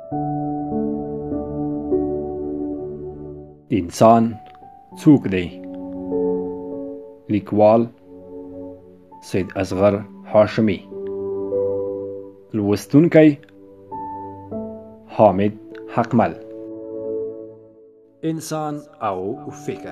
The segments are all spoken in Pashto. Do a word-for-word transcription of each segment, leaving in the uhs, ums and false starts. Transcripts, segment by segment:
انسان څوک دی؟ لیکوال سید اصغر هاشمی، لوستونکی حامد حقمل. انسان او فکر.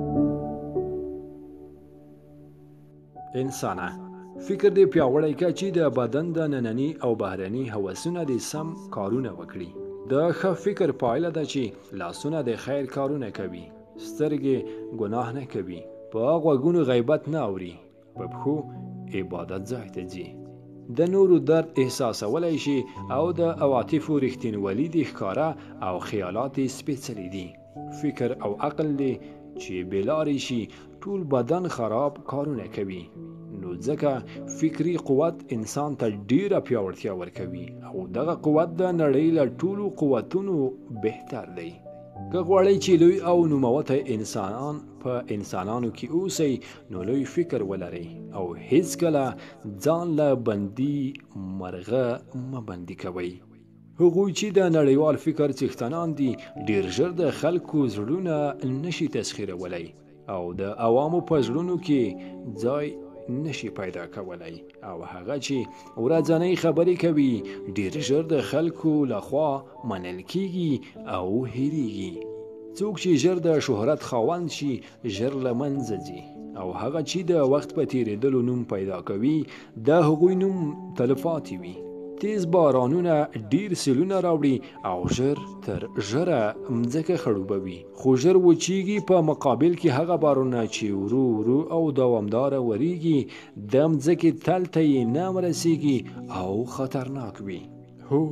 انسانه، فکر دې پیاوړی که چې د بدن د ننني او بهرني هوسونه دې سم کارونه وکړي. د ښه فکر پایله ده چې لاسونه د خیر کارونه کوي، سترګې ګناه نه کوي، په غوږونو غیبت نه اوري، په پښو عبادت ځای ته ځي، د نورو درد احساسولی شي او د عواطفو رښتینولي دې ښکاره او خیالات یې سپېڅلي دي. فکر او عقل دې چې بېلارې شي ټول بدن خراب کارونه کوي. نو ځکه فکري قوت انسان ته ډیره پیاوړتیا ورکوي او دغه قوت د نړۍ له ټولو قوتونو بهتر دی. که غواړئ چې لوی او نوموتی انسانان په انسانانو کې اوسئ نو لوی فکر ولرئ او هیڅکله ځان له بندي مرغه مه بندي کوئ. هغوی چې د نړیوال فکر څښتنان دي ډیر ژر د خلکو زړونه نشي تسخیرولی او د عوامو په زړونو کې ځای نشي پیدا کولی، او هغه چې ورځنۍ خبرې کوي ډیر ژر د خلکو لخوا منل کیږي او هیریږي. څوک چې ژر د شهرت خاوند شي ژر له منځه ځي، او هغه چې د وخت په تیریدلو نوم پیدا کوي د هغوی نوم تلپاتې وي. تیز بارانونه ډیر سیلونه راوړي او ژر تر ژره مځکه خړوبوي، خو ژر وچیږي په مقابل کې هغه بارانونه چې ورو ورو او دوامداره وریږي د مځکې تل ته یې نه ورسیږي او خطرناک وي. هو،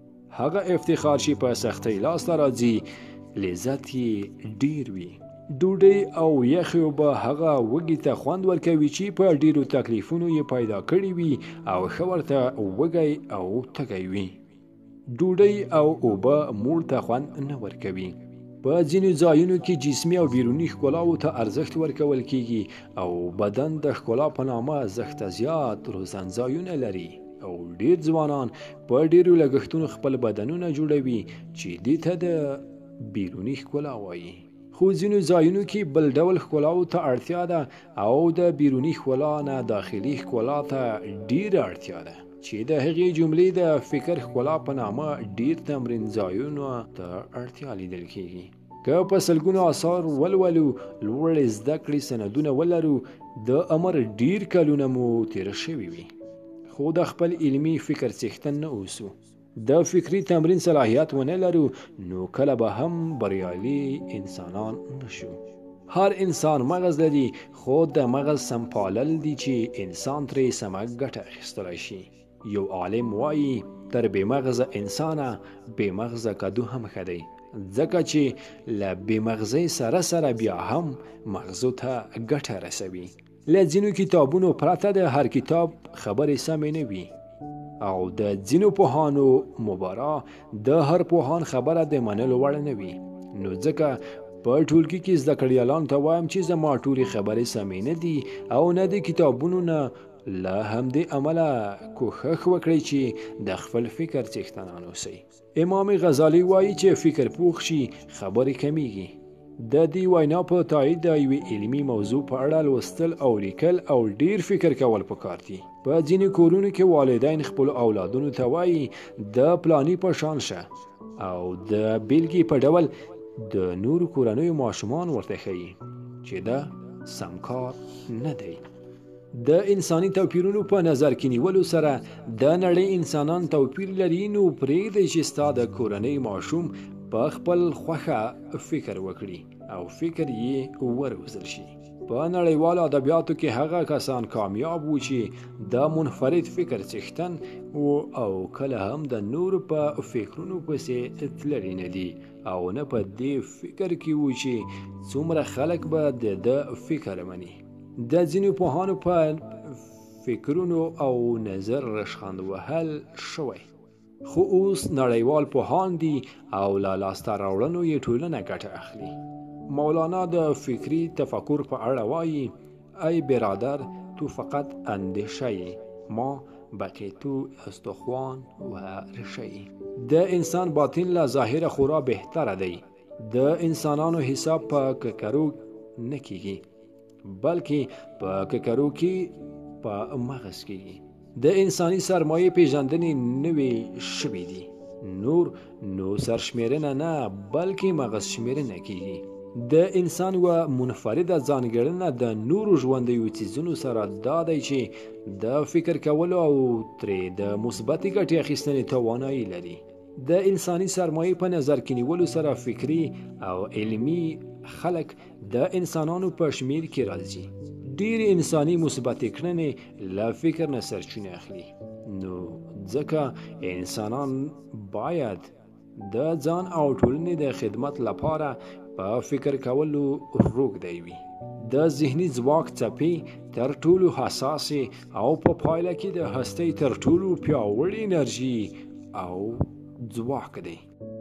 هغه افتخار چې په سختۍ لاسته راځي لذت یې ډیر وي. ډوډۍ او یخې اوبه هغه وږي ته خوند ورکوي چې په ډیرو تکلیفونو یې پیدا کړي وي او ښه ورته وږی او تږی وي. ډوډۍ او اوبه موړ ته خوند نه ورکوي. په ځینو ځایونو کې جسمي او بیروني ښکلاو ته ارزښت ورکول کیږي او بدن د ښکلا په نامه ارزښت زیات روزنځایونه لري او ډیر ځوانان په ډیرو لګښتونو خپل بدنونه جوړوي چې دې ته د بیروني ښکلا وایي. خو ځینو ځایونو کې بل ډول ښکلاو ته اړتیا ده او د بیروني ښکلا نه داخلي ښکلا ته ډیره اړتیا ده چې د هغې جملې د فکر ښکلا په نامه ډیر تمرین ځایونو ته اړتیا لیدل کیږي. که په سلګونو آثار ولولو، لوړې زده کړې سندونه ولرو، د عمر ډیر کلونه مو تیر شوي وي، خو د خپل علمي فکر څښتن نه اوسو، د فکری تمرین صلاحیت ونه لرو، نو کله به هم بریالي انسانان نشو. هر انسان مغز لري، خو د مغز سمپالل دي چې انسان ترې سمه ګټه اخیستلی شي. یو عالم وایي تر بې مغزه انسانه بې مغزه کدو هم ښه دی، ځکه چې له بې مغزۍ سره سره بیا هم مغزو ته ګټه رسوي. له ځینو کتابونو پرته د هر کتاب خبرې سمې نه وي او د ځینو پوهانو مبارا د هر پوهان خبره د منلو وړ نه وي. نو ځکه په ټولګي کې زده کړیالانو ته وایم چې زما ټولې خبرې سمې نه دي او نه د کتابونو نه. له همدې امله کوښښ وکړئ چې د خپل فکر څښتنان اوسئ. امام غزالی وایي چې فکر پوخ شي خبرې کمیږي. د دې وینا په تایید د یوې علمي موضوع په اړه لوستل او لیکل او ډیر فکر کول پکار دي. په ځینې کورونو کې والدین خپل اولادونو ته وایي د پلانی په شان شه، او د بیلګې په ډول د نورو کورنیو ماشومان ورته ښیي چې دا سم کار نه دی. د انساني توپیرونو په نظر کې نیولو سره د نړۍ انسانان توپیر لري، نو پرېږدئ چې ستا د کورنۍ ماشوم په خپل خوښه فکر وکړي او فکر یې وروزل شي. په نړیوالو ادبیاتو کې هغه کسان کامیاب وو چې د منفرد فکر څښتن وو او کله هم د نورو په فکرونو پسې تللي نه دي او نه په دې فکر کې وو چې څومره خلک به د ده فکر مني. د ځینو پوهانو په فکرونو او نظر رشخند وهل شوی، خو اوس نړیوال پوهان دي او له لاسته راوړنو یې ټولنه ګټه اخلي. مولانا د فکری تفکر په اړه وایي: ای برادر، تو فقط اندیشه ای، ما بقیتو، استخوان و ریشه. د انسان باطن له ظاهره خورا بهتره دی. د انسانانو حساب په ککرو نه کیږي بلکې په ککرو کې په مغز کیږي. د انساني سرمایې پیژندنې نوې شوې دي. نور نو سرشمیرنه نه بلکې مغز شمیرنه کیږي. د انسان و منفرده ځانګړنه د نورو ژوندیو څیزونو سره دا دی چې د فکر کولو او ترې د مثبتې ګټې اخیستنې توانایي لري. د انساني سرمایې په نظر کې نیولو سره فکري او علمي خلک د انسانانو په شمیر کې راځي. ډېر انساني مثبتې کړنې له فکر نه سرچینه اخلي. نو ځکه انسانان باید د ځان او ټولنې د خدمت لپاره په فکر کولو روږدی وي. د ذهني ځواک څپې تر ټولو حساسې او په پایله کې د هستۍ تر ټولو پیاوړې انرژي او ځواک دی.